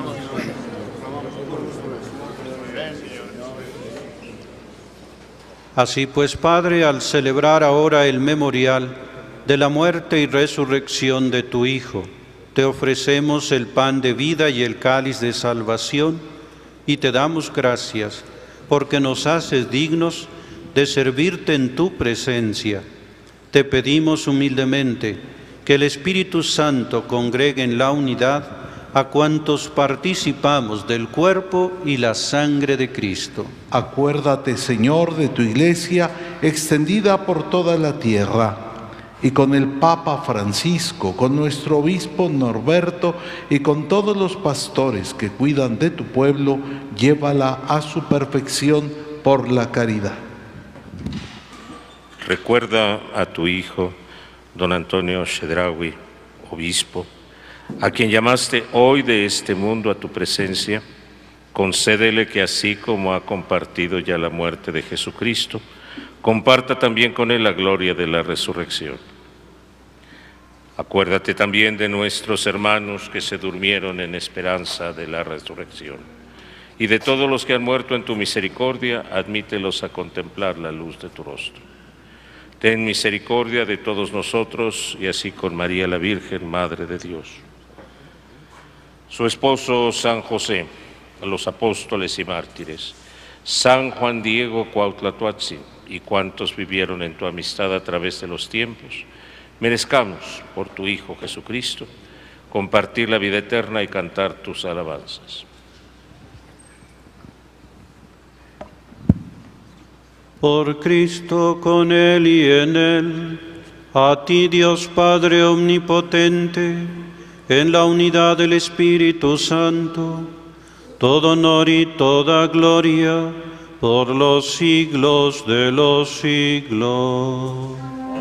Así pues, Padre, al celebrar ahora el memorial de la muerte y resurrección de tu Hijo, te ofrecemos el pan de vida y el cáliz de salvación y te damos gracias porque nos haces dignos de servirte en tu presencia. Te pedimos humildemente que el Espíritu Santo congregue en la unidad a cuantos participamos del cuerpo y la sangre de Cristo. Acuérdate, Señor, de tu Iglesia extendida por toda la tierra, y con el Papa Francisco, con nuestro obispo Norberto y con todos los pastores que cuidan de tu pueblo, llévala a su perfección por la caridad. Recuerda a tu hijo, don Antonio Chedraui, obispo, a quien llamaste hoy de este mundo a tu presencia. Concédele que así como ha compartido ya la muerte de Jesucristo, comparta también con él la gloria de la resurrección. Acuérdate también de nuestros hermanos que se durmieron en esperanza de la resurrección, y de todos los que han muerto en tu misericordia, admítelos a contemplar la luz de tu rostro. Ten misericordia de todos nosotros, y así con María la Virgen, Madre de Dios, su esposo San José, los apóstoles y mártires, San Juan Diego Cuauhtlatoatzin y cuantos vivieron en tu amistad a través de los tiempos, merezcamos, por tu Hijo Jesucristo, compartir la vida eterna y cantar tus alabanzas. Por Cristo, con Él y en Él, a ti Dios Padre Omnipotente, en la unidad del Espíritu Santo, todo honor y toda gloria por los siglos de los siglos.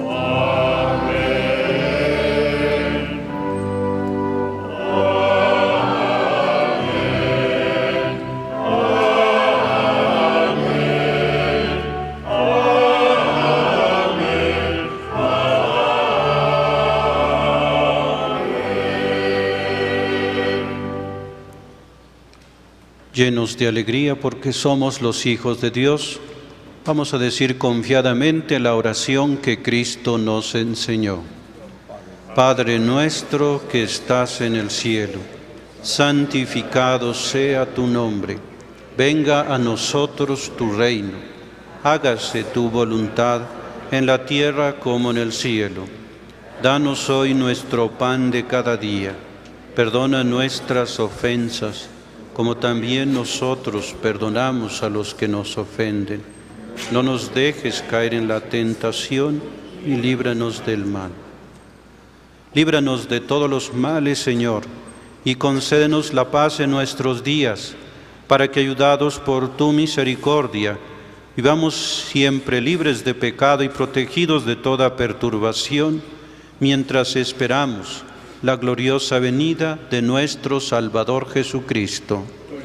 Llenos de alegría porque somos los hijos de Dios, vamos a decir confiadamente la oración que Cristo nos enseñó. Padre nuestro que estás en el cielo, santificado sea tu nombre. Venga a nosotros tu reino. Hágase tu voluntad en la tierra como en el cielo. Danos hoy nuestro pan de cada día. Perdona nuestras ofensas, como también nosotros perdonamos a los que nos ofenden. No nos dejes caer en la tentación y líbranos del mal. Líbranos de todos los males, Señor, y concédenos la paz en nuestros días, para que, ayudados por tu misericordia, vivamos siempre libres de pecado y protegidos de toda perturbación, mientras esperamos la gloriosa venida de nuestro Salvador Jesucristo.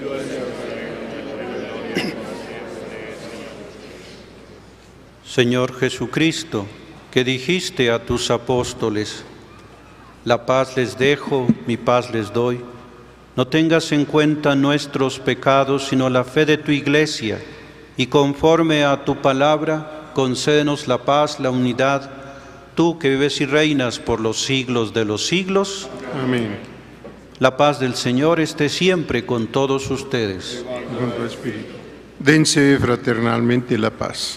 Señor Jesucristo, que dijiste a tus apóstoles: la paz les dejo, mi paz les doy. No tengas en cuenta nuestros pecados, sino la fe de tu Iglesia, y conforme a tu palabra, concédenos la paz, la unidad, tú que vives y reinas por los siglos de los siglos. Amén. La paz del Señor esté siempre con todos ustedes. Y con tu espíritu. Dense fraternalmente la paz.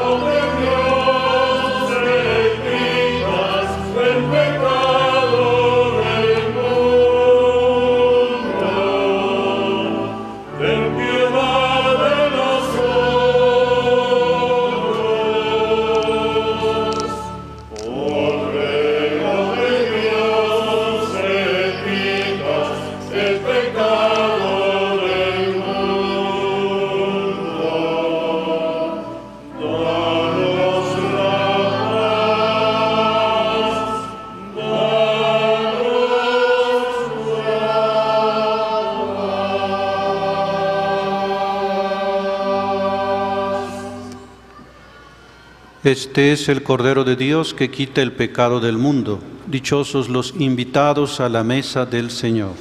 Pecado Este es el Cordero de Dios que quita el pecado del mundo. Dichosos los invitados a la mesa del Señor.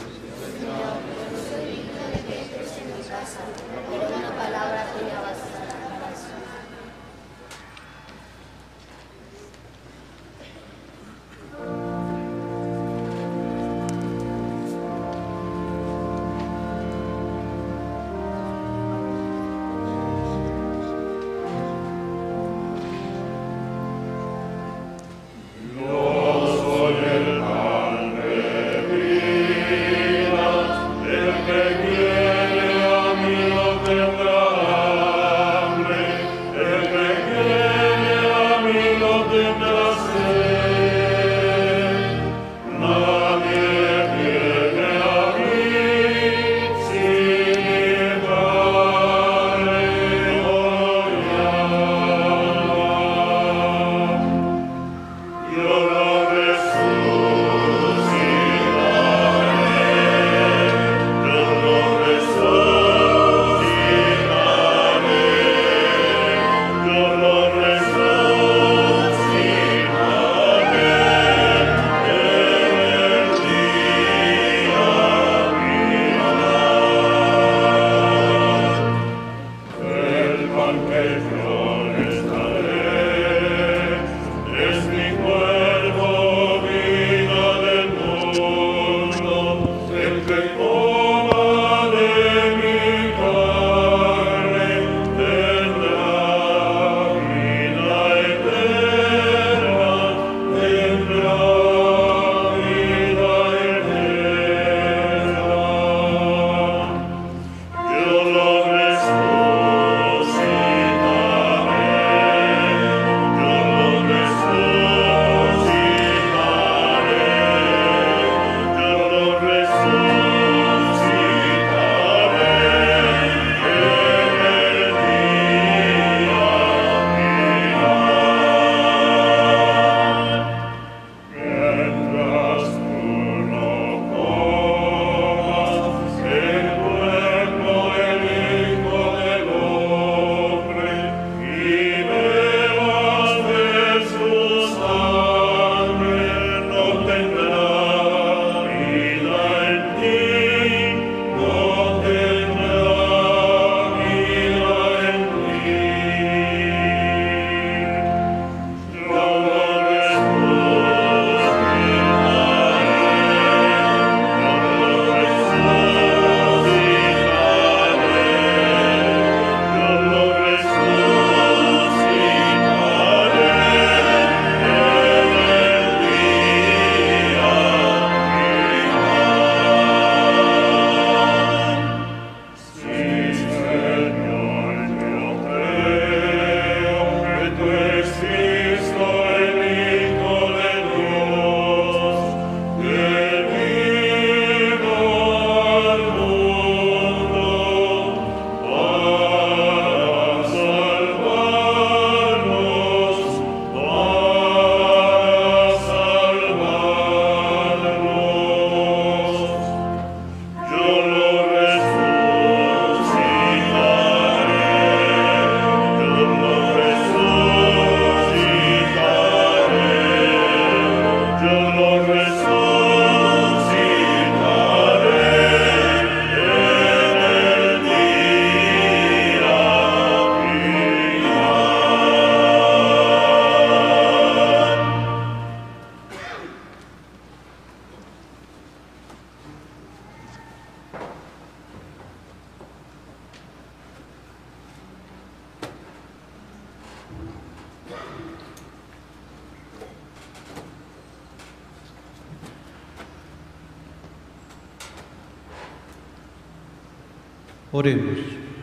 Oremos.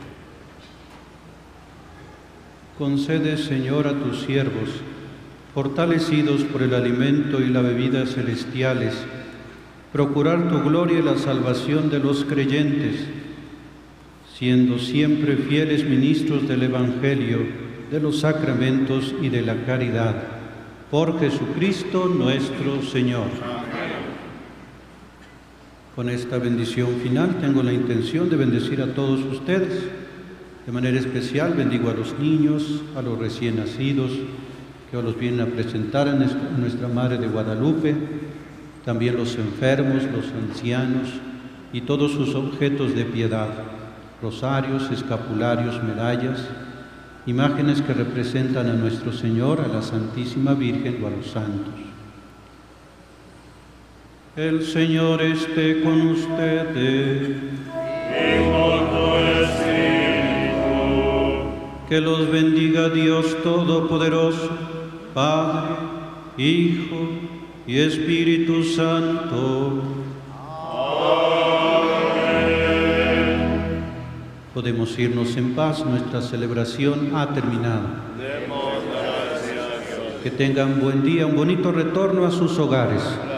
Concede, Señor, a tus siervos, fortalecidos por el alimento y la bebida celestiales, procurar tu gloria y la salvación de los creyentes, siendo siempre fieles ministros del Evangelio, de los sacramentos y de la caridad. Por Jesucristo nuestro Señor. Con esta bendición final tengo la intención de bendecir a todos ustedes. De manera especial bendigo a los niños, a los recién nacidos, que os los vienen a presentar a nuestra Madre de Guadalupe, también los enfermos, los ancianos y todos sus objetos de piedad, rosarios, escapularios, medallas, imágenes que representan a nuestro Señor, a la Santísima Virgen o a los santos. El Señor esté con ustedes. Y con tu espíritu. Que los bendiga Dios Todopoderoso, Padre, Hijo y Espíritu Santo. Amén. Podemos irnos en paz, nuestra celebración ha terminado. Demos gracias a Dios. Que tengan buen día, un bonito retorno a sus hogares.